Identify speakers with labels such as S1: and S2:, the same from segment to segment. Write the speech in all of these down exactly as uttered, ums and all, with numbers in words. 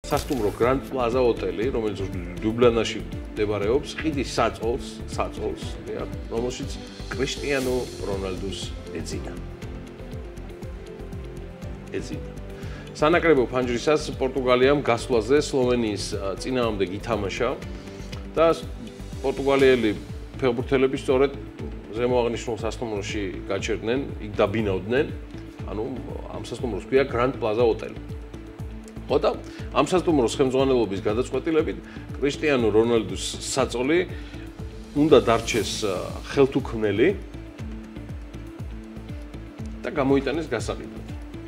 S1: სასტუმრო Grand Plaza ჰოტელი, რომელიც ლუბლიანაში მდებარეობს, ყიდის საწოლს, საწოლს, რომელშიც კრისტიანო რონალდუს ეძინა. ეძინა. სანაკრებო ფანჯრისას პორტუგალიამ გასვლაზე სლოვენიის წინააღმდეგ ითამაშა და პორტუგალიელი ფეხბურთელები სწორედ ზემო აღნიშნულ სასტუმროში გაჩერდნენ, იქ დაბინავდნენ, ანუ ამ სასტუმროს ქვია Grand Plaza ჰოტელი. ხოდა ამ სასტუმროს ხელმძღვანელობის გადაწყვეტილებით კრისტიანო რონალდუს საწოლი უნდა დარჩეს ხელთუქმნელი და გამოიტანეს გასაყიდად.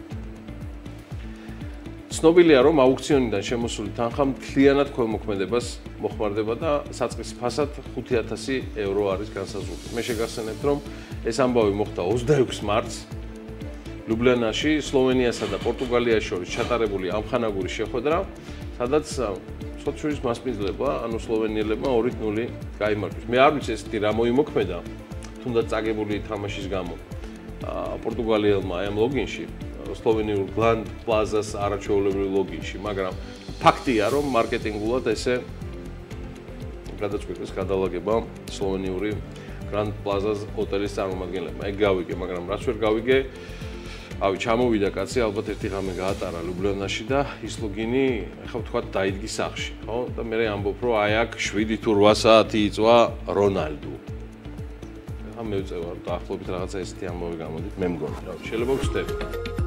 S1: ცნობილია, რომ აუქციონიდან შემოსული თანხა მთლიანად ქველმოქმედებას მოხმარდება და საწყის ფასად ხუთი ათასი ევრო არის განსაზღვრული. მე შეგახსენებთ, რომ ეს ამბავი მოხდა ოცდაექვსი მარტს ლუბლიანაში, სლოვენიასა და პორტუგალიას შორის ჩატარებული ამხანაგური შეხვედრა, სადაც სოციალიზმის მასპინძლება, ანუ სლოვენიელებმა ორი ნული გაიმარჯვეს. მე არ ვიცი ესეთი რა მოიმოქმედა, თუნდაც წაგებული თამაშის გამო პორტუგალიელმა ამ ლოგინში, სლოვენიურ Grand Plaza-ს არაჩვეულებრივ ლოგინში, მაგრამ ფაქტია, რომ მარკეტინგულად ესე გადაწყვეტეს გადალაგება სლოვენიური Grand Plaza-ს ჰოტელის წარმომადგენლებმა. ეგ გავიგე, მაგრამ რაც ვერ გავიგე, ავი ჩამოვიდა კაცი, ალბათ ერთი ღამე გაატარა ლუბლიანაში და ის ლოგინი, ახლა ვთქვათ, დაიდგი სახლში, ხო? და მე ამბობ, რომ აი აქ შვიდი თუ რვა საათი იწვა რონალდუ. ახლა მე ვწევარ, დაახლოებით რაღაცა ესეთი ამბავი გამოდით, მე მგონი, რა, შეიძლება ვხდები.